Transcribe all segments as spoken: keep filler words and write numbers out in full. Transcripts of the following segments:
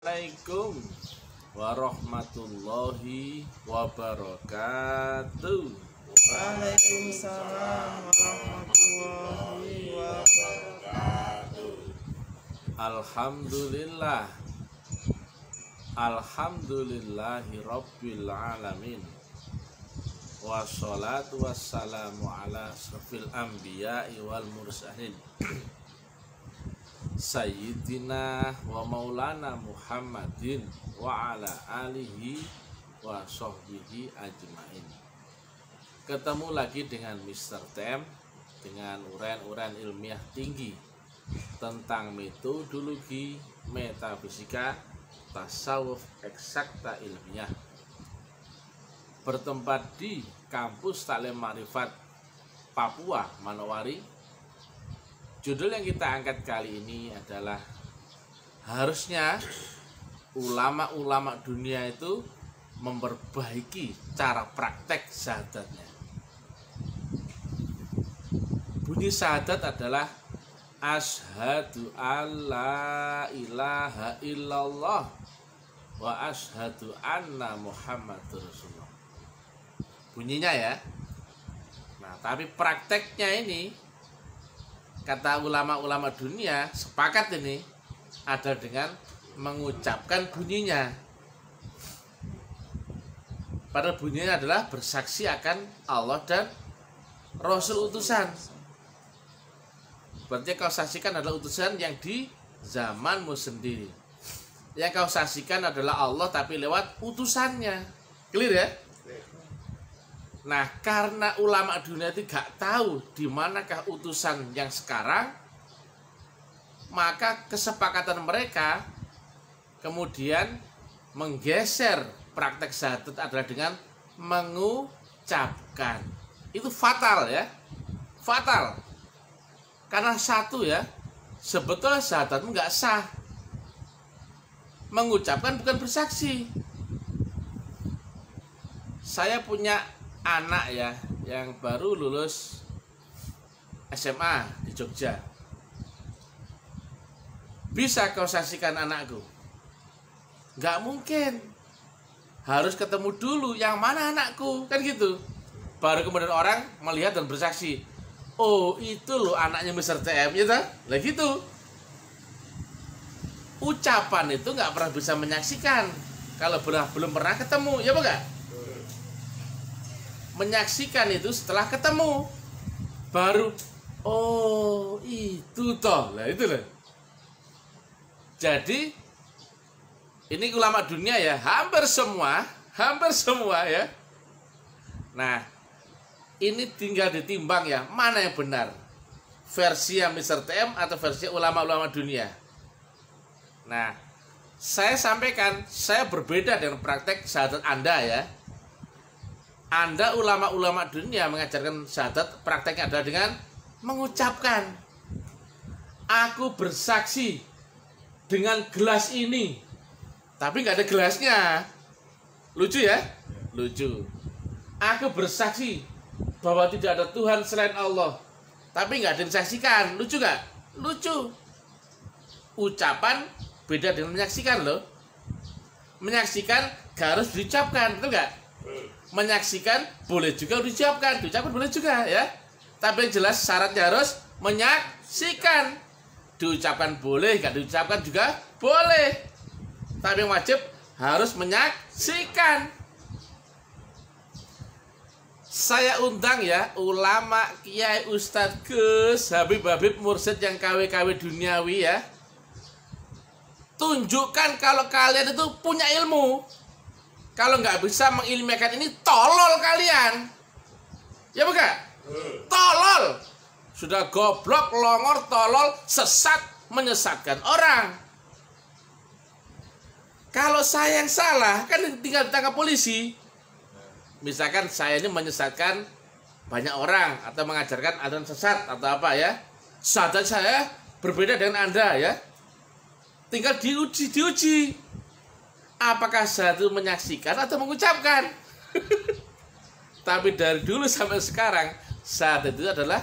Assalamualaikum warahmatullahi wabarakatuh. Waalaikumsalam warahmatullahi wabarakatuh. Alhamdulillah Alhamdulillahi rabbil alamin. Wassalatu wassalamu ala asrofil anbiya'i wal mursalin Sayyidina wa maulana Muhammadin wa ala alihi wa sahbihi ajmain. Ketemu lagi dengan mister Tem dengan uraian-uraian ilmiah tinggi tentang metodologi metafisika tasawuf eksakta ilmiah, bertempat di kampus Taklim Ma'rifat Papua Manowari. Judul yang kita angkat kali ini adalah harusnya ulama-ulama dunia itu memperbaiki cara praktek syahadatnya. Bunyi syahadat adalah asyhadu alla ilaha illallah wa asyhadu anna muhammadur rasulullah. Bunyinya ya. Nah, tapi prakteknya ini, kata ulama-ulama dunia sepakat ini ada dengan mengucapkan bunyinya. Padahal bunyinya adalah bersaksi akan Allah dan Rasul utusan. Berarti kau saksikan adalah utusan yang di zamanmu sendiri. Yang kau saksikan adalah Allah tapi lewat utusannya. Clear ya? Nah, karena ulama dunia itu gak tahu di manakah utusan yang sekarang, maka kesepakatan mereka kemudian menggeser praktek syahadat adalah dengan mengucapkan. Itu fatal ya, fatal. Karena satu ya, sebetulnya syahadatmu gak sah. Mengucapkan bukan bersaksi. Saya punya anak ya yang baru lulus S M A di Jogja. Bisa kau saksikan anakku? Nggak mungkin. Harus ketemu dulu yang mana anakku, kan gitu. Baru kemudian orang melihat dan bersaksi. Oh, itu loh anaknya mister T M, ya tak? Lah gitu. Ucapan itu nggak pernah bisa menyaksikan kalau belum pernah ketemu, ya bukan? Menyaksikan itu setelah ketemu, baru oh itu toh lah, itu loh. Jadi ini ulama dunia ya, hampir semua hampir semua ya. Nah, ini tinggal ditimbang ya, mana yang benar, versi yang mister T M atau versi ulama-ulama dunia. Nah, saya sampaikan, saya berbeda dengan praktek syahadat Anda ya. Anda ulama-ulama dunia mengajarkan syahadat, prakteknya adalah dengan mengucapkan. Aku bersaksi dengan gelas ini, tapi nggak ada gelasnya. Lucu ya? Lucu. Aku bersaksi bahwa tidak ada Tuhan selain Allah, tapi nggak ada yang disaksikan. Lucu nggak? Lucu. Ucapan beda dengan menyaksikan loh. Menyaksikan gak harus diucapkan, betul nggak? Menyaksikan boleh juga diucapkan, diucapkan boleh juga ya. Tapi yang jelas syaratnya harus menyaksikan. Diucapkan boleh, gak diucapkan juga boleh. Tapi yang wajib harus menyaksikan. Saya undang ya ulama, kiai, ustadz, gus, habib-habib, mursyid yang K W K W duniawi ya. Tunjukkan kalau kalian itu punya ilmu. Kalau nggak bisa mengilmiahkan ini, tolol kalian. Ya bukan? Tolol. Sudah goblok, longor, tolol, sesat, menyesatkan orang. Kalau saya yang salah, kan tinggal ditangkap polisi. Misalkan saya ini menyesatkan banyak orang atau mengajarkan aliran sesat atau apa ya. Syahadat saya berbeda dengan Anda ya. Tinggal diuji, diuji. Apakah satu menyaksikan atau mengucapkan? Tapi dari dulu sampai sekarang, saat itu adalah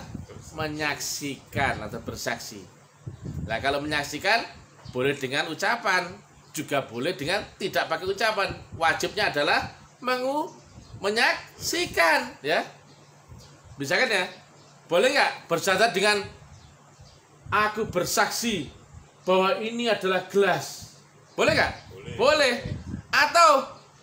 menyaksikan atau bersaksi. Nah, kalau menyaksikan boleh dengan ucapan, juga boleh dengan tidak pakai ucapan. Wajibnya adalah mengu menyaksikan, ya. Bisa kan ya? Boleh nggak bersyahadat dengan aku bersaksi bahwa ini adalah gelas? Boleh nggak? Boleh. Boleh. Atau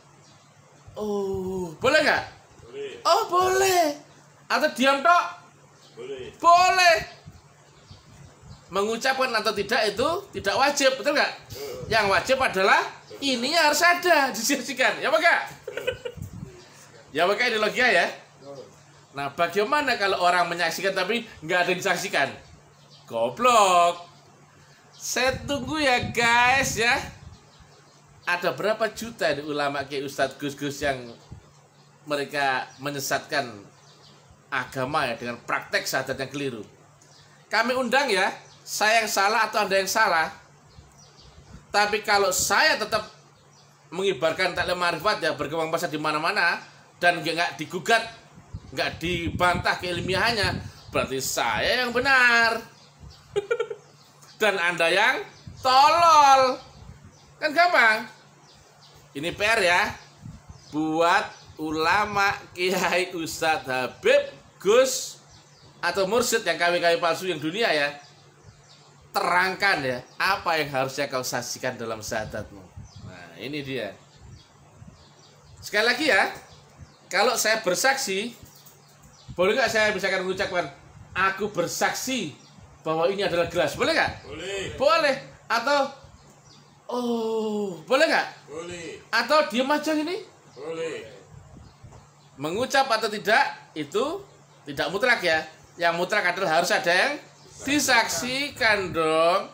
oh, boleh nggak? Boleh. Oh, boleh. Atau diam tok? Boleh. Boleh. Mengucapkan atau tidak itu tidak wajib, betul nggak? Yang wajib adalah ininya harus ada, disaksikan. Ya, Pak? Ya, Pak, ini logika ya. Nah, bagaimana kalau orang menyaksikan tapi nggak ada yang disaksikan? Goblok. Saya tunggu ya, guys, ya. Ada berapa juta di ulama kayak Ustadz Gus-Gus yang mereka menyesatkan agama ya dengan praktek syahadat yang keliru. Kami undang ya, saya yang salah atau Anda yang salah. Tapi kalau saya tetap mengibarkan taklim ma'rifat ya, berkembang pesat di mana-mana dan nggak digugat, nggak dibantah keilmiahannya, berarti saya yang benar dan Anda yang tolol. Kan gampang. Ini P R ya, buat ulama, kiai, ustadz, habib, gus atau mursyid yang K W K W palsu yang dunia ya. Terangkan ya, apa yang harusnya kau saksikan dalam syahadatmu. Nah, ini dia. Sekali lagi ya, kalau saya bersaksi, boleh nggak saya bisa mengucapkan aku bersaksi bahwa ini adalah gelas? Boleh nggak? Boleh. Boleh. Atau oh, boleh nggak? Boleh. Atau diam aja gini? Boleh. Mengucap atau tidak itu tidak mutlak ya. Yang mutlak adalah harus ada yang disaksikan dong.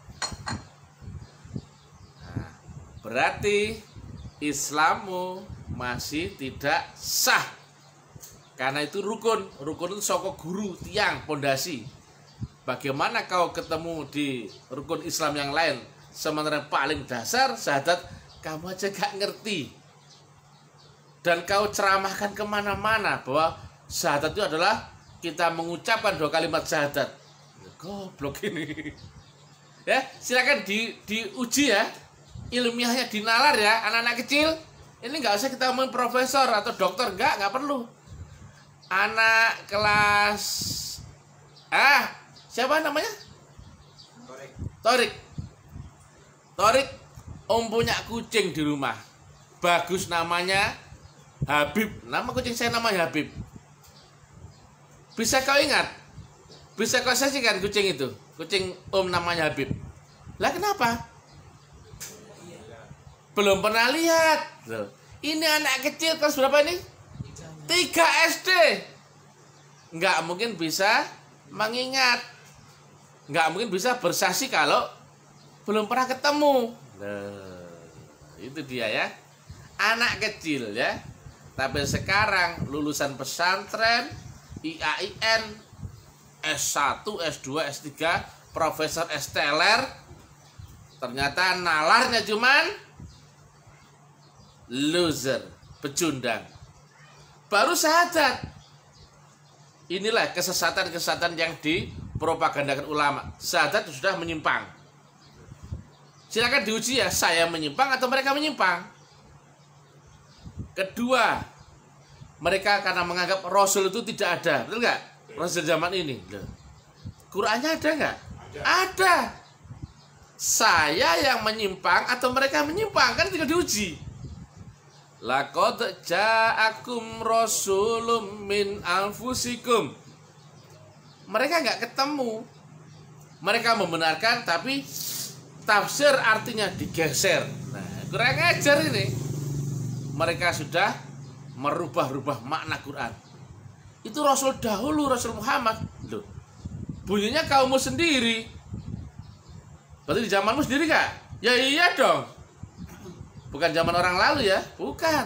Nah, berarti Islammu masih tidak sah. Karena itu rukun. Rukun itu sokok guru, tiang, pondasi. Bagaimana kau ketemu di rukun Islam yang lain, sementara paling dasar syahadat kamu aja gak ngerti, dan kau ceramahkan kemana-mana bahwa syahadat itu adalah kita mengucapkan dua kalimat syahadat. Goblok ini. Ya, silakan di diuji ya, ilmiahnya dinalar ya, anak-anak kecil. Ini nggak usah kita ngomongin profesor atau dokter, nggak nggak perlu. Anak kelas ah siapa namanya? Torik. Torik. Torik, om punya kucing di rumah. Bagus, namanya Habib. Nama kucing saya namanya Habib. Bisa kau ingat? Bisa kau saksikan kucing itu? Kucing om namanya Habib. Lah kenapa? Belum pernah lihat. Ini anak kecil kelas berapa ini? tiga S D. Nggak mungkin bisa mengingat. Nggak mungkin bisa bersaksi kalau belum pernah ketemu. Nah, itu dia ya. Anak kecil ya. Tapi sekarang lulusan pesantren, I A I N, S satu, S dua, S tiga, Profesor S Teler, ternyata nalarnya cuman loser, pecundang. Baru syahadat. Inilah kesesatan-kesesatan yang dipropagandakan ulama. Syahadat sudah menyimpang. Silakan diuji ya, saya menyimpang atau mereka menyimpang. Kedua, mereka karena menganggap Rasul itu tidak ada, betul nggak? Rasul zaman ini, Qurannya ada nggak? Ada. Ada. Saya yang menyimpang atau mereka menyimpang, kan tinggal diuji. Laqad ja'akum rasulun min anfusikum. Mereka nggak ketemu. Mereka membenarkan tapi tafsir artinya digeser. Nah, kurang ajar ini. Mereka sudah merubah-rubah makna Quran. Itu Rasul dahulu, Rasul Muhammad. Loh, bunyinya kaummu sendiri. Berarti di zamanmu sendiri gak? Ya iya dong. Bukan zaman orang lalu ya, bukan.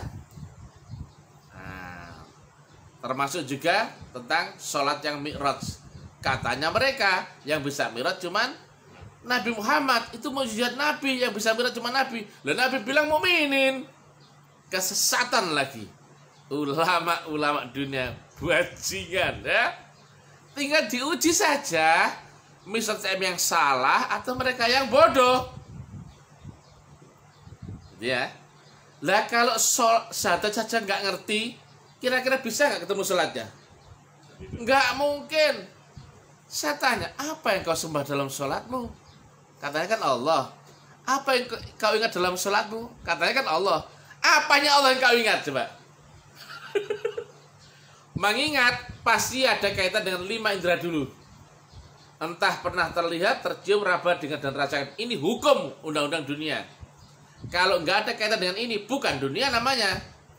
Nah, termasuk juga tentang sholat yang mi'raj. Katanya mereka yang bisa mi'raj cuman Nabi Muhammad. Itu mukjizat Nabi, yang bisa mi'raj cuma Nabi. Lah Nabi bilang mukminin. Kesesatan lagi. Ulama-ulama dunia bajingan ya. Tinggal diuji saja, misalnya yang salah atau mereka yang bodoh. Ya. Lah kalau sol, syahadat saja nggak ngerti, kira-kira bisa nggak ketemu sholatnya? Nggak mungkin. Saya tanya, apa yang kau sembah dalam sholatmu? Katanya kan Allah. Apa yang kau ingat dalam sholatmu? Katanya kan Allah. Apanya Allah yang kau ingat coba? Mengingat pasti ada kaitan dengan lima indera dulu. Entah pernah terlihat, tercium, raba, dengar, dan rasakan. Ini hukum undang-undang dunia. Kalau nggak ada kaitan dengan ini, bukan dunia namanya.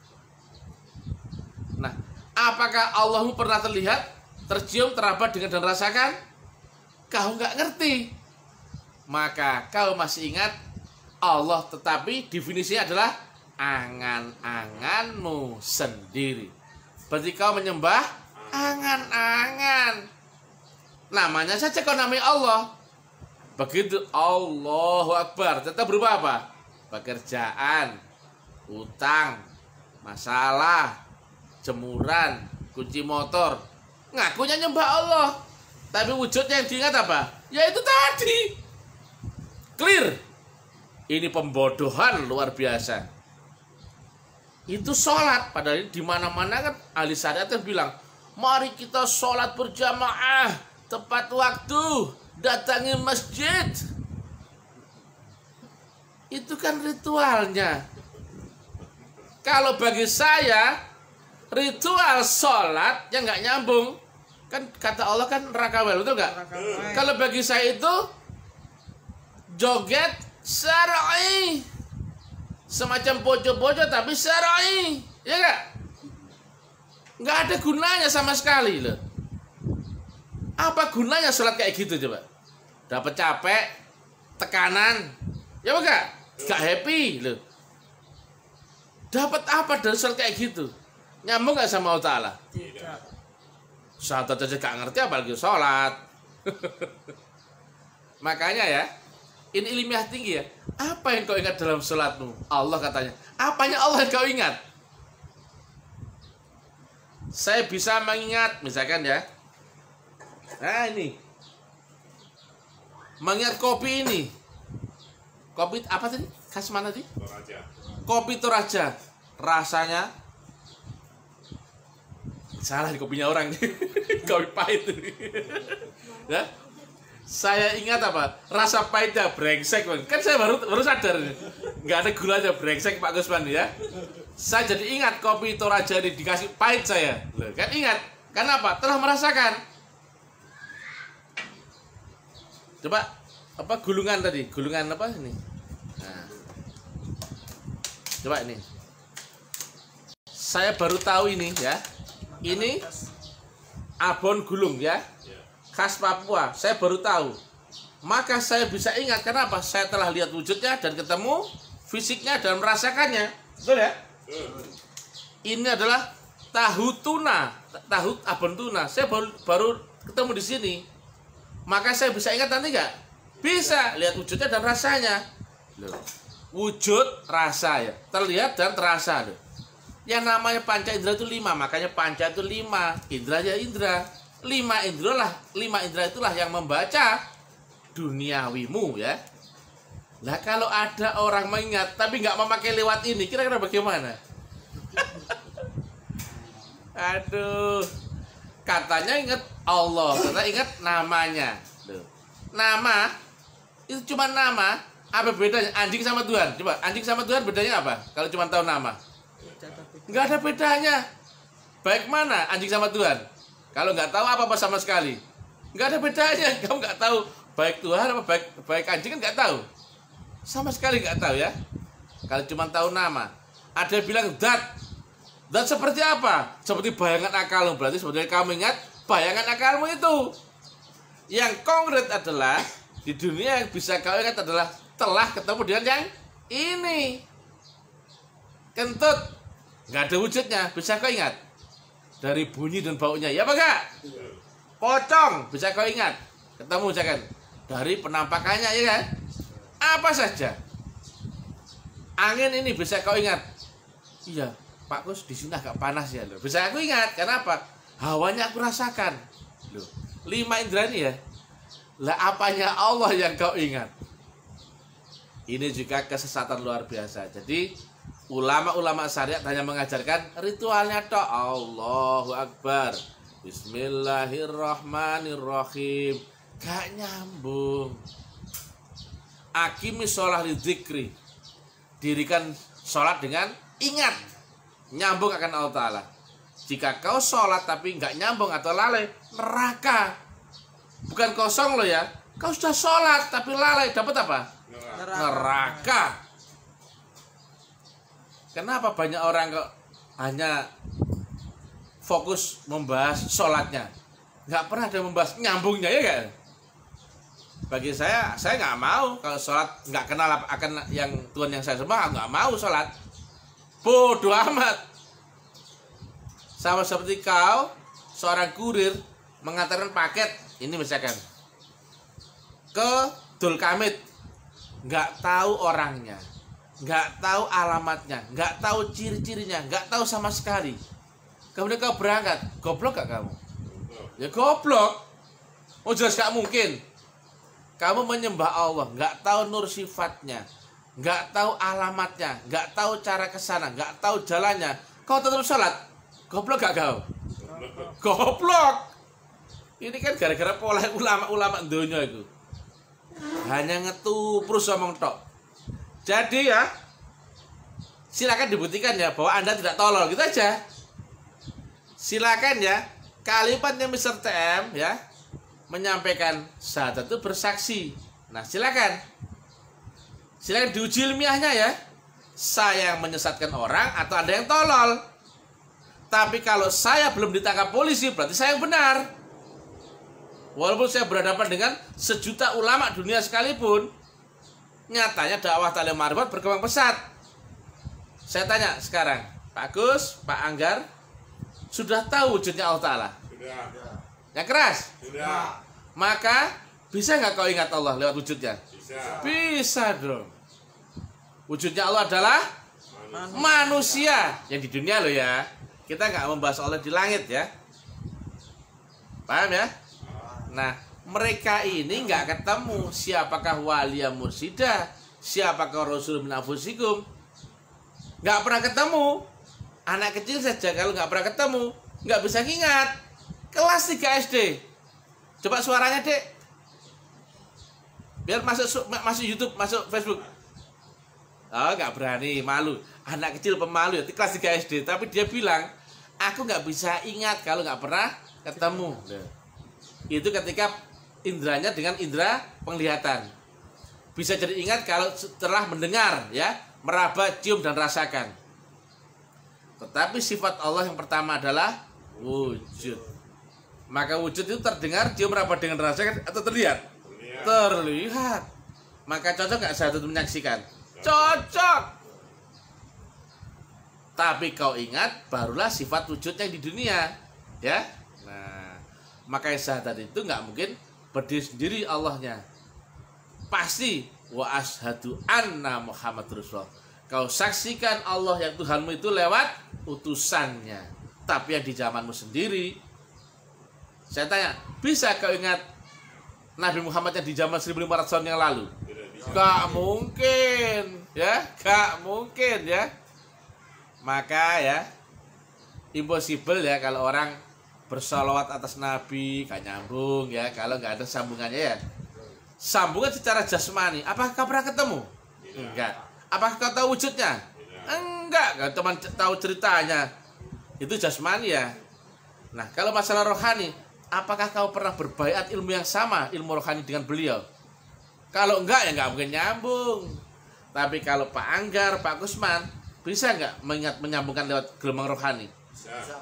Nah, apakah Allahmu pernah terlihat, tercium, teraba, dengar, dan rasakan? Kau nggak ngerti. Maka kau masih ingat Allah, tetapi definisinya adalah angan-anganmu sendiri. Berarti kau menyembah angan-angan. Namanya saja kau namanya Allah. Begitu Allahu Akbar, tetap berubah apa? Pekerjaan, utang, masalah, jemuran, kunci motor. Ngakunya nyembah Allah, tapi wujudnya yang diingat apa? Ya itu tadi. Clear. Ini pembodohan luar biasa. Itu sholat, padahal di mana-mana kan ahli syariat yang bilang, mari kita sholat berjamaah tepat waktu, datangi masjid. Itu kan ritualnya. Kalau bagi saya, ritual sholat yang nggak nyambung, kan kata Allah kan rakawel, betul nggak? Kalau bagi saya itu joget syar'i, semacam bojo-bojo tapi syar'i, ya nggak? Nggak ada gunanya sama sekali loh. Apa gunanya sholat kayak gitu coba? Dapat capek, tekanan, ya enggak? Gak happy loh. Dapat apa dari sholat kayak gitu? Nyambung nggak sama Allah Ta'ala? Tidak. Syahadat aja gak ngerti apalagi sholat. Makanya ya, ini ilmiah tinggi ya. Apa yang kau ingat dalam sholatmu? Allah katanya. Apanya Allah yang kau ingat? Saya bisa mengingat, misalkan ya. Nah ini, mengingat kopi ini. Kopi apa tadi? Khas mana tadi? Toraja. Kopi Toraja. Rasanya salah di kopinya orang nih. Kopi pahit. Ya. Saya ingat apa? Rasa pahitnya brengsek, Bang. Kan saya baru baru sadar nih. Nggak ada gulanya, brengsek Pak Gusman ya. Saya jadi ingat kopi Toraja ini dikasih pahit saya. Loh, kan ingat. Karena apa? Telah merasakan. Coba apa gulungan tadi? Gulungan apa ini? Nah. Coba ini. Saya baru tahu ini ya. Ini abon gulung ya. Khas Papua. Saya baru tahu. Maka saya bisa ingat kenapa? Saya telah lihat wujudnya dan ketemu fisiknya dan merasakannya. Betul ya? Ini adalah tahu tuna, tahu abon tuna. Saya baru baru ketemu di sini. Maka saya bisa ingat nanti nggak? Bisa lihat wujudnya dan rasanya. Loh. Wujud, rasa ya, terlihat dan terasa. Loh. Yang namanya panca indera itu lima, makanya panca itu lima, indra ya indra. Lima indra lah, lima indra itulah yang membaca duniawimu ya. Lah kalau ada orang mengingat tapi nggak memakai lewat ini, kira-kira bagaimana? Aduh, katanya ingat Allah, katanya ingat namanya. Loh. Nama itu cuma nama. Apa bedanya anjing sama Tuhan? Coba anjing sama Tuhan bedanya apa? Kalau cuma tahu nama, nggak ada bedanya. Baik mana anjing sama Tuhan? Kalau nggak tahu apa-apa sama sekali, nggak ada bedanya. Kamu nggak tahu baik Tuhan apa baik baik anjing kan nggak tahu, sama sekali nggak tahu ya. Kalau cuma tahu nama, ada yang bilang dat, dat seperti apa? Seperti bayangan akalmu. Berarti sebetulnya kamu ingat bayangan akalmu itu. Yang konkret adalah di dunia yang bisa kau ingat adalah telah ketemu dengan yang ini. Kentut, nggak ada wujudnya, bisa kau ingat dari bunyi dan baunya, ya apa enggak? Pocong, bisa kau ingat, ketemu misalkan dari penampakannya, ya kan? Apa saja. Angin ini bisa kau ingat. Iya, Pak Gus di sini agak panas ya, loh. Bisa aku ingat, karena apa? Hawanya aku rasakan, loh. Lima indera ini ya. Lah apanya Allah yang kau ingat? Ini juga kesesatan luar biasa. Jadi ulama-ulama syariat hanya mengajarkan ritualnya tok. Allahu Akbar, Bismillahirrahmanirrahim. Gak nyambung. Akimi sholat dzikri. Dirikan sholat dengan ingat. Nyambung akan Allah Ta'ala. Jika kau sholat tapi nggak nyambung atau lalai, neraka. Bukan kosong loh ya. Kau sudah sholat tapi lalai, dapat apa? Neraka. Neraka. Kenapa banyak orang kok hanya fokus membahas sholatnya, nggak pernah ada membahas nyambungnya, ya kan? Bagi saya, saya nggak mau kalau sholat nggak kenal akan yang Tuhan yang saya sembah, nggak mau sholat. Bodoh amat. Sama seperti kau, seorang kurir mengantarkan paket, ini misalkan ke Dulkamit, nggak tahu orangnya, nggak tahu alamatnya, nggak tahu ciri-cirinya, nggak tahu sama sekali. Kemudian kau berangkat, goblok gak kamu? Ya goblok. Oh jelas gak mungkin. Kamu menyembah Allah, nggak tahu nur sifatnya, nggak tahu alamatnya, nggak tahu cara kesana, nggak tahu jalannya, kau tetap sholat. Goblok gak kau? Goblok. Ini kan gara-gara pola ulama-ulama dunia itu. Hanya ngetuprus omong tok. Jadi ya, silakan dibuktikan ya bahwa Anda tidak tolol, gitu aja. Silakan ya, kalimatnya mister T M ya, menyampaikan syahadat itu bersaksi. Nah, silakan. Silakan diuji ilmiahnya ya. Saya yang menyesatkan orang atau Anda yang tolol. Tapi kalau saya belum ditangkap polisi, berarti saya yang benar. Walaupun saya berhadapan dengan sejuta ulama dunia sekalipun, nyatanya dakwah Ta'lim Ma'rifat berkembang pesat. Saya tanya sekarang, Pak Gus, Pak Anggar, sudah tahu wujudnya Allah Ta'ala? Sudah. Yang keras? Sudah. Maka bisa nggak kau ingat Allah lewat wujudnya? Bisa. Bisa dong. Wujudnya Allah adalah manusia, manusia. Yang di dunia loh ya. Kita nggak membahas Allah di langit ya. Paham ya? Nah, mereka ini nggak ketemu siapakah walia mursyida, siapakah rasul min anfusikum. Nggak pernah ketemu. Anak kecil saja kalau nggak pernah ketemu, nggak bisa ingat. Kelas tiga S D. Coba suaranya, Dek. Biar masuk masuk YouTube, masuk Facebook. Oh, nggak berani, malu. Anak kecil pemalu ya, kelas tiga S D. Tapi dia bilang, aku nggak bisa ingat kalau nggak pernah ketemu. Itu ketika indranya dengan indera penglihatan. Bisa jadi ingat kalau setelah mendengar, ya, meraba, cium dan rasakan. Tetapi sifat Allah yang pertama adalah wujud. Maka wujud itu terdengar, cium, meraba dengan rasakan atau terlihat? Terlihat. Terlihat. Maka cocok nggak satu itu menyaksikan? Cocok. Tapi kau ingat, barulah sifat wujudnya di dunia, ya. Nah, maka syahadat itu nggak mungkin berdiri sendiri Allahnya. Pasti wa asyhadu anna Muhammad Rasulullah. Kau saksikan Allah yang Tuhanmu itu lewat utusannya. Tapi yang di zamanmu sendiri, saya tanya, bisa kau ingat Nabi Muhammad yang di zaman seribu lima ratus tahun yang lalu? Gak mungkin, ya, gak mungkin, ya. Maka ya, impossible ya kalau orang bersalawat atas Nabi, gak nyambung ya, kalau nggak ada sambungannya ya. Sambungan secara jasmani, apakah kau pernah ketemu? Enggak. Apakah kau tahu wujudnya? Enggak, kau cuma tahu ceritanya. Itu jasmani ya. Nah, kalau masalah rohani, apakah kau pernah berbaiat ilmu yang sama, ilmu rohani dengan beliau? Kalau enggak ya nggak mungkin nyambung. Tapi kalau Pak Anggar, Pak Kusman, bisa nggak mengingat menyambungkan lewat gelombang rohani? Bisa.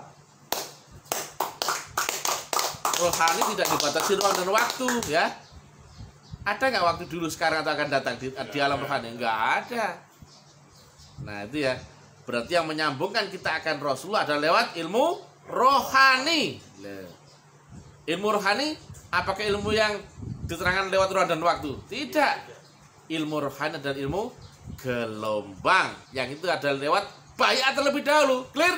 Rohani tidak dibatasi ruang dan waktu, ya. Ada nggak waktu dulu, sekarang atau akan datang di, di alam rohani? Nggak ada. Nah itu ya. Berarti yang menyambungkan kita akan Rasulullah adalah lewat ilmu rohani. Ilmu rohani, apakah ilmu yang diterangkan lewat ruang dan waktu? Tidak. Ilmu rohani adalah ilmu gelombang, yang itu adalah lewat baiat terlebih dahulu. Clear?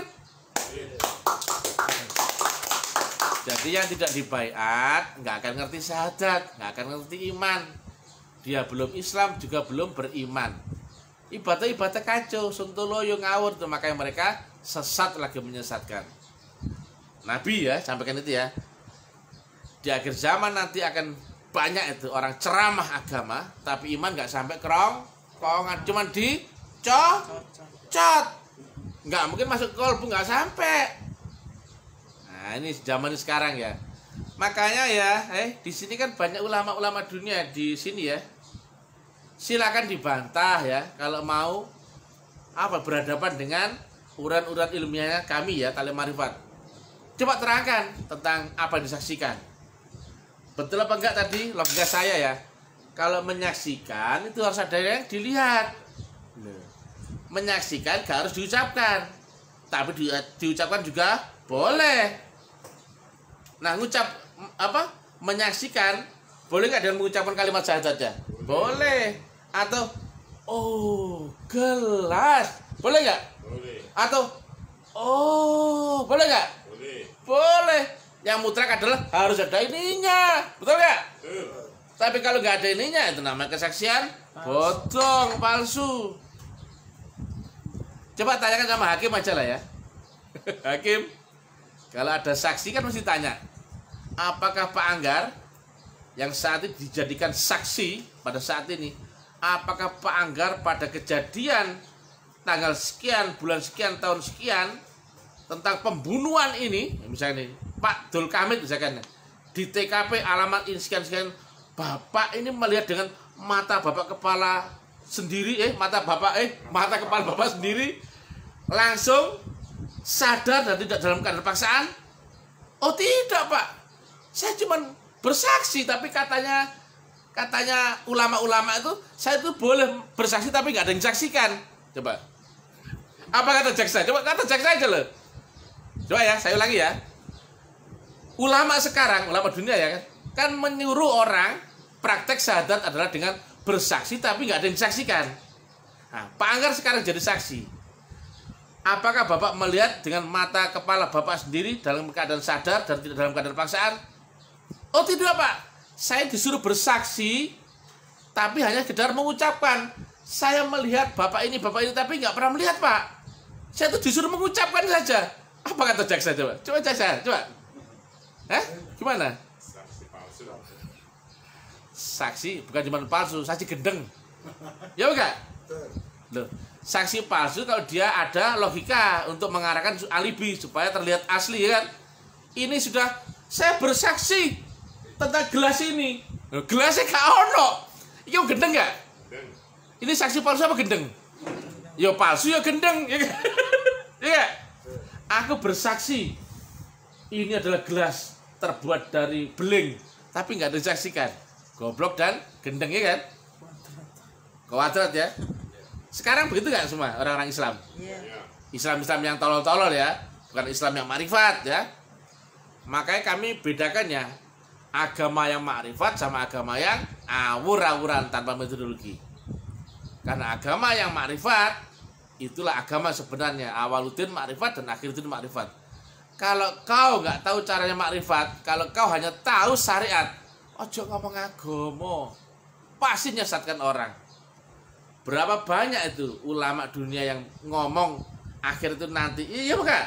Jadi yang tidak dibaiat nggak akan ngerti syahadat, nggak akan ngerti iman. dia belum Islam juga belum beriman. Ibadah-ibadah kacau, sontoloyo ngawur tuh, makanya mereka sesat lagi menyesatkan. Nabi ya sampaikan itu ya. Di akhir zaman nanti akan banyak itu orang ceramah agama tapi iman nggak sampai kerong, kerongan cuman di cot, nggak mungkin masuk kolbu, nggak sampai. Nah ini zaman sekarang ya. Makanya ya, eh di sini kan banyak ulama-ulama dunia di sini ya. Silakan dibantah ya kalau mau apa berhadapan dengan uran-uran ilmiahnya kami ya Talim Marifat. Coba terangkan tentang apa yang disaksikan. Betul apa enggak tadi logika saya ya? Kalau menyaksikan itu harus ada yang dilihat. Menyaksikan gak harus diucapkan, tapi di, diucapkan juga boleh. Nah ngucap apa? Menyaksikan boleh nggak dengan mengucapkan kalimat syahadat aja? Boleh. Atau oh gelas boleh nggak? Boleh. Atau oh boleh nggak? Boleh. Boleh. Yang mutlak adalah harus ada ininya, betul nggak? Betul. Tapi kalau nggak ada ininya itu namanya kesaksian bodong, palsu. Coba tanyakan sama hakim aja lah ya. Hakim, kalau ada saksi kan mesti tanya, apakah Pak Anggar yang saat ini dijadikan saksi pada saat ini, apakah Pak Anggar pada kejadian tanggal sekian, bulan sekian, tahun sekian tentang pembunuhan ini, misalnya nih, Pak Dul Kamid misalkan di T K P alamat ini sekian-sekian, Bapak ini melihat dengan mata Bapak kepala sendiri, eh mata Bapak, eh mata kepala Bapak sendiri, langsung sadar dan tidak dalam keadaan paksaan? Oh tidak Pak, saya cuma bersaksi, tapi katanya katanya ulama-ulama itu saya itu boleh bersaksi tapi nggak ada yang saksikan. Coba, apa kata jaksa? Coba kata jaksa aja loh. Coba ya, saya ulangi ya. Ulama sekarang, ulama dunia ya kan, kan menyuruh orang praktek syahadat adalah dengan bersaksi tapi nggak ada yang disaksikan. Nah, Pak Anggar sekarang jadi saksi. Apakah Bapak melihat dengan mata kepala Bapak sendiri dalam keadaan sadar dan tidak dalam keadaan paksaan? Oh tidak Pak, saya disuruh bersaksi tapi hanya sekedar mengucapkan. Saya melihat Bapak ini, Bapak ini tapi nggak pernah melihat Pak. Saya itu disuruh mengucapkan saja. Apa kata jaksa coba? Coba jaksa, coba. Hah? Gimana? Saksi palsu. Saksi bukan cuma palsu, saksi gendeng. Ya enggak? Loh, saksi palsu kalau dia ada logika untuk mengarahkan alibi supaya terlihat asli ya kan? Ini sudah saya bersaksi tentang gelas ini. Loh, gelasnya gak ono. Iki gendeng enggak? Gendeng. Ini saksi palsu apa gendeng? Ya palsu ya gendeng, ya kan? Ya. Aku bersaksi ini adalah gelas terbuat dari beling, tapi nggak disaksikan. Goblok dan gendeng ya kan? Kuadrat ya. Sekarang begitu nggak semua orang-orang Islam? Iya. Islam-Islam yang tolol-tolol ya, bukan Islam yang ma'rifat ya. Makanya kami bedakan ya, agama yang ma'rifat sama agama yang awur-awuran tanpa metodologi. Karena agama yang ma'rifat itulah agama sebenarnya, awaluddin ma'rifat dan akhiruddin ma'rifat. Kalau kau nggak tahu caranya ma'rifat, kalau kau hanya tahu syariat, ojo ngomong agama, pasti nyesatkan orang. Berapa banyak itu ulama dunia yang ngomong akhir itu nanti, iya bukan?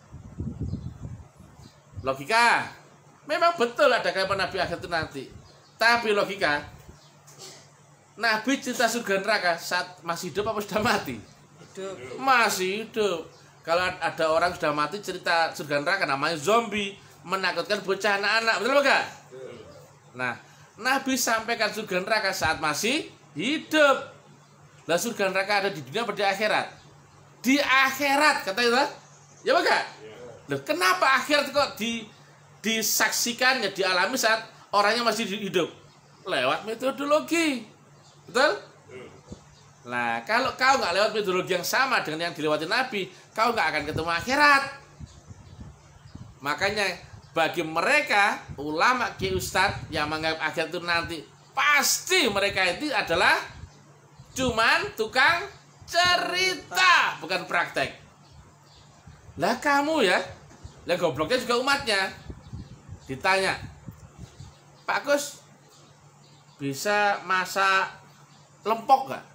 Logika, memang betul ada kalimat Nabi akhir itu nanti. Tapi logika, Nabi cerita surga neraka saat masih hidup apa sudah mati? Hidup. Masih hidup. Kalau ada orang sudah mati cerita surga neraka namanya zombie, menakutkan bocah anak-anak, betul enggak? Nah, Nabi sampaikan surga neraka saat masih hidup. Lah surga neraka ada di dunia atau di akhirat? Di akhirat kata itu. Ya enggak? Loh, kenapa akhirat kok di disaksikannya, dialami saat orangnya masih hidup? Lewat metodologi. Betul? Nah, kalau kau nggak lewat metodologi yang sama dengan yang dilewati Nabi, kau nggak akan ketemu akhirat. Makanya bagi mereka ulama ki ustadz yang menganggap akhirat itu nanti, pasti mereka itu adalah cuman tukang cerita, bukan praktek. Lah kamu ya, lah gobloknya juga umatnya. Ditanya, Pak Gus, bisa masak lempok nggak?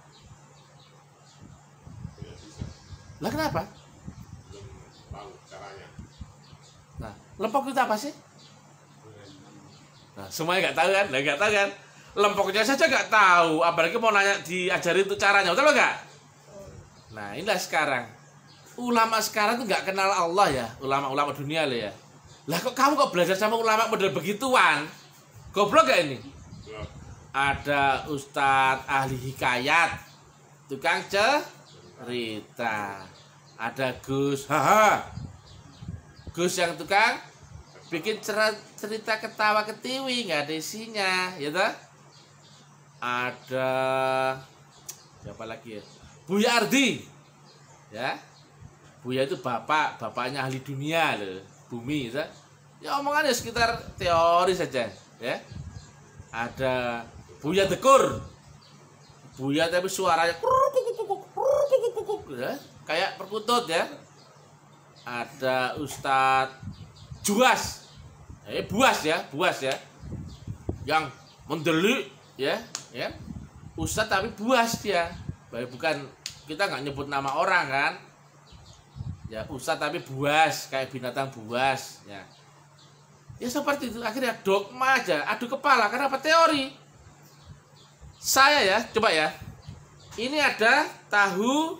Tidak bisa. Lah kenapa? Belum tahu caranya. Nah, lempok itu apa sih? Nah, semuanya nggak tahu kan? Nah, nggak tahu kan? Lempoknya saja nggak tahu, apalagi mau nanya diajarin itu caranya, betul nggak? Nah, inilah sekarang ulama sekarang tuh nggak kenal Allah ya, ulama-ulama dunia loh ya. Lah kok kamu kok belajar sama ulama model begituan? Goblok gak ini? Belum. Ada ustadz ahli hikayat, tukang cerita. Ada Gus, haha, Gus yang tukang bikin cerita ketawa ketiwi, nggak ada isinya, ya toh? Ada siapa lagi ya? Buya Ardi, ya. Buya itu bapak, bapaknya ahli dunia loh, bumi, ya. Ya omongannya sekitar teori saja, ya. Ada Buya Dekur, Buya tapi suaranya ya, kayak perkutut ya. Ada Ustadz Juas, eh Buas ya, Buas ya, yang mendelik ya, ya. Ustadz tapi buas dia, bukan, kita nggak nyebut nama orang kan. Ya ustadz tapi buas, kayak binatang buas ya. Ya seperti itu, akhirnya dogma aja, adu kepala, karena apa? Teori. Saya ya, coba ya, ini ada tahu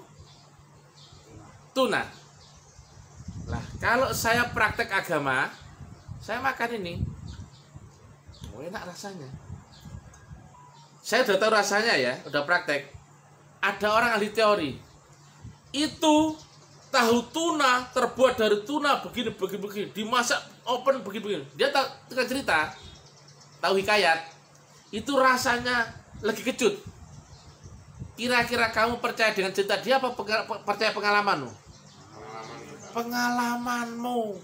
tuna. Lah kalau saya praktek agama, saya makan ini, oh, enak rasanya. Saya udah tahu rasanya ya, udah praktek. Ada orang ahli teori, itu tahu tuna terbuat dari tuna begini begini begini, dimasak open begini begini. Dia tahu tukang cerita, tahu hikayat, itu rasanya lagi kecut. Kira-kira kamu percaya dengan cerita dia apa percaya pengalamanmu? Pengalamanmu.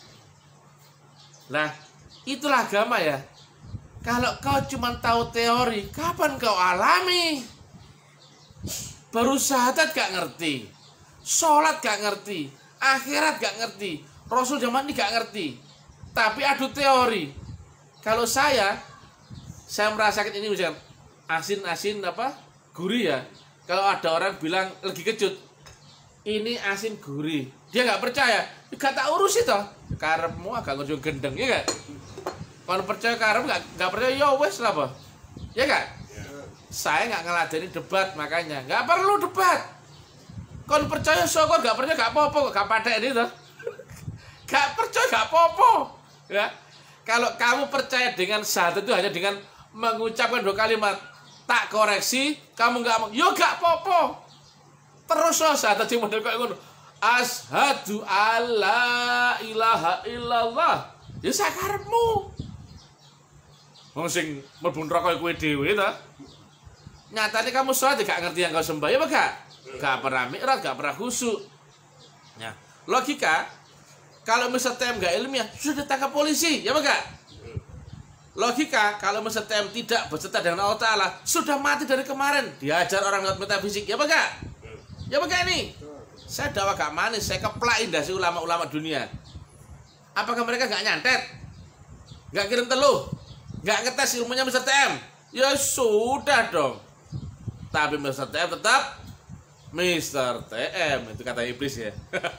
Nah, itulah agama ya. Kalau kau cuma tahu teori, kapan kau alami? Baru syahadat gak ngerti, sholat gak ngerti, akhirat gak ngerti, Rasul zaman ini gak ngerti, tapi adu teori. Kalau saya, saya merasakan ini misalnya asin-asin apa gurih ya. Kalau ada orang bilang lagi kecut, ini asin gurih, dia nggak percaya, gak tak urus itu. Karepmu agak ngujung gendeng ya gak? Kalau percaya karep nggak nggak percaya ya wes lah apa, ya gak? Ya. Saya nggak ngeladeni debat, makanya nggak perlu debat. Kalau percaya syukur, nggak percaya nggak apa-apa, nggak pada ini tuh. Nggak percaya nggak apa-apa, ya. Kalau kamu percaya dengan syahadat itu hanya dengan mengucapkan dua kalimat, tak koreksi, kamu nggak mau, yo nggak apa-apa. Terus loh syahadat yang model kayak ngono. Asyhadu alla ilaha illallah. Ya sakarepmu. Wong sing mlebu neraka kowe dhewe ta. Nyatane kamu sholat gak ngerti yang kau sembah ya apa gak? Gak pernah mi'raj, gak pernah khusyuk. Ya, logika kalau misal T M gak ilmiah sudah ditangkap polisi, ya apa gak? Logika kalau misal T M tidak berserta dengan Allah Ta'ala sudah mati dari kemarin, diajar orang lewat metafisik, ya apa gak? Ya apa gak ini? Saya dakwah gak manis, saya keplakin dasi ulama-ulama dunia. Apakah mereka gak nyantet? Gak kirim teluh? Gak ngetes ilmunya mister T M? Ya sudah dong. Tapi mister T M tetap mister T M, itu kata iblis ya.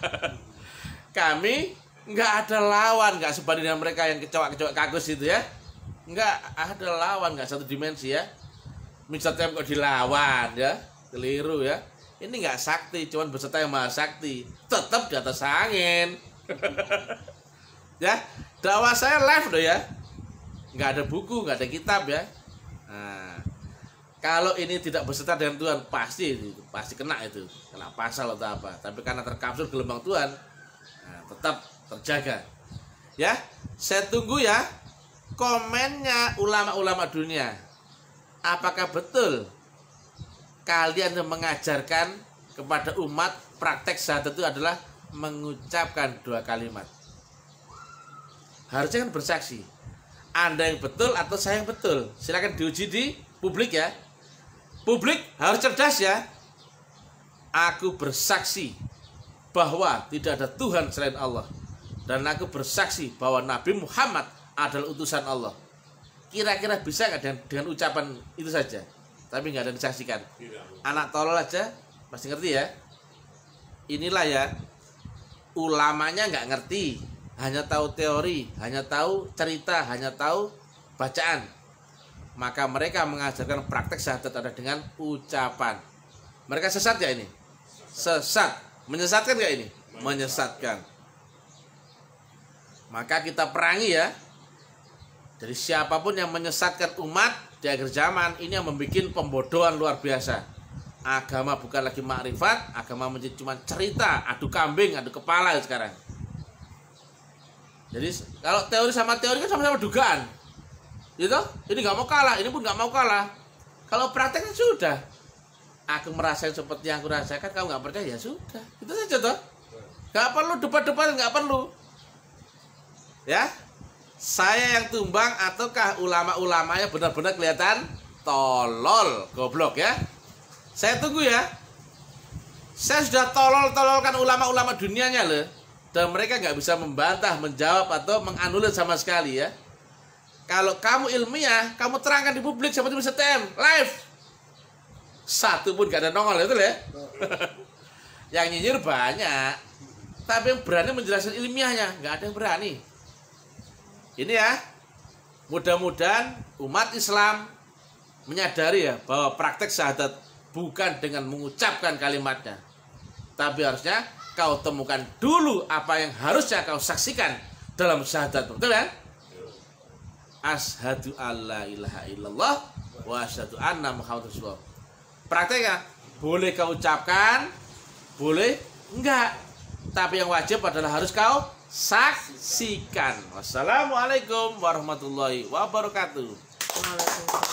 Kami nggak ada lawan, nggak sebanding dengan mereka yang kecoak-kecoak kagus itu ya. Nggak ada lawan, nggak satu dimensi ya. mister T M kok dilawan ya, keliru ya. Ini nggak sakti, cuman beserta yang maha sakti, tetap di atas angin. Ya, dakwah saya live loh ya, nggak ada buku, nggak ada kitab ya. Nah, kalau ini tidak beserta dengan Tuhan pasti pasti kena itu, kena pasal atau apa. Tapi karena terkapsul gelombang Tuhan, nah, tetap terjaga. Ya, saya tunggu ya komennya ulama-ulama dunia. Apakah betul kalian mengajarkan kepada umat praktek syahadat itu adalah mengucapkan dua kalimat? Harusnya kan bersaksi. Anda yang betul atau saya yang betul? Silakan diuji di publik ya. Publik harus cerdas ya. Aku bersaksi bahwa tidak ada Tuhan selain Allah, dan aku bersaksi bahwa Nabi Muhammad adalah utusan Allah. kira-kira bisa nggak dengan, dengan ucapan itu saja, tapi nggak ada disaksikan? Tidak. Anak tolol aja pasti ngerti ya. Inilah ya, ulamanya nggak ngerti, hanya tahu teori, hanya tahu cerita, hanya tahu bacaan. Maka mereka mengajarkan praktek syahadat ada dengan ucapan. Mereka sesat ya ini? Sesat. Menyesatkan nggak ini? Menyesatkan. Maka kita perangi ya. Jadi siapapun yang menyesatkan umat di akhir zaman, ini yang membuat pembodohan luar biasa. Agama bukan lagi makrifat, agama menjadi cuma cerita, adu kambing, adu kepala sekarang. Jadi kalau teori sama teori kan sama-sama dugaan, gitu? Ini nggak mau kalah, ini pun nggak mau kalah. Kalau prakteknya sudah, aku merasakan seperti yang aku rasakan, kamu nggak percaya ya sudah, itu saja toh. Nggak perlu debat-debat, nggak perlu. Ya, saya yang tumbang ataukah ulama-ulamanya benar-benar kelihatan tolol, goblok ya? Saya tunggu ya. Saya sudah tolol-tololkan ulama-ulama dunianya loh, dan mereka nggak bisa membantah, menjawab atau menganulir sama sekali ya. Kalau kamu ilmiah, kamu terangkan di publik seperti S T M live, satu pun gak ada nongol itu ya. Yang nyinyir banyak, tapi yang berani menjelaskan ilmiahnya nggak ada yang berani. Ini ya, mudah-mudahan umat Islam menyadari ya bahwa praktek syahadat bukan dengan mengucapkan kalimatnya, tapi harusnya kau temukan dulu apa yang harusnya kau saksikan dalam syahadat. Betul kan? Asyhadu alla ilaha illallah wa asyhadu anna Muhammadar Rasulullah. Prakteknya boleh kau ucapkan, boleh enggak, tapi yang wajib adalah harus kau saksikan. Wassalamualaikum warahmatullahi wabarakatuh.